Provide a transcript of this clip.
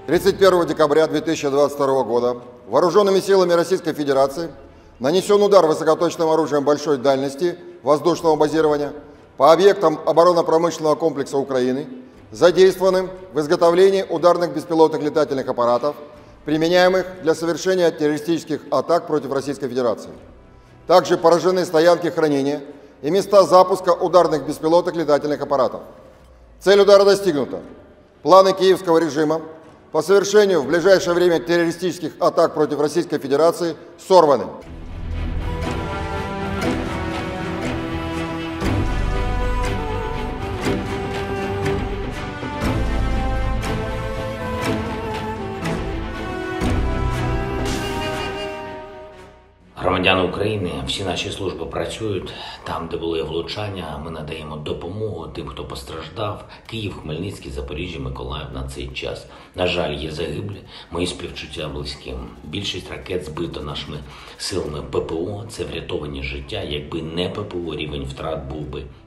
31 декабря 2022 года вооруженными силами Российской Федерации нанесен удар высокоточным оружием большой дальности воздушного базирования по объектам оборонно-промышленного комплекса Украины, задействованным в изготовлении ударных беспилотных летательных аппаратов, применяемых для совершения террористических атак против Российской Федерации. Также поражены стоянки хранения и места запуска ударных беспилотных летательных аппаратов. Цель удара достигнута. Планы киевского режима по совершению в ближайшее время террористических атак против Российской Федерации сорваны. Громадяни України, всі наші служби працюють там, де були влучання. Ми надаємо допомогу тим, хто постраждав. Київ, Хмельницький, Запоріжжя, Миколаїв на цей час. На жаль, є загиблі. Мої співчуття близьким. Більшість ракет збито нашими силами ППО. Це врятовані життя. Якби не ППО, рівень втрат був би